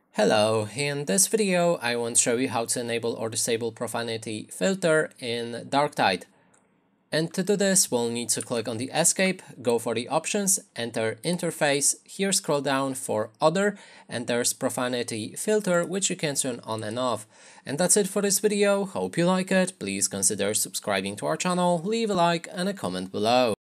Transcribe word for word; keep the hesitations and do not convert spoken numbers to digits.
Hello, in this video I want to show you how to enable or disable Profanity filter in Darktide. And to do this, we'll need to click on the escape, go for the options, enter interface, here scroll down for other, and there's Profanity filter, which you can turn on and off. And that's it for this video. Hope you like it. Please consider subscribing to our channel, leave a like and a comment below.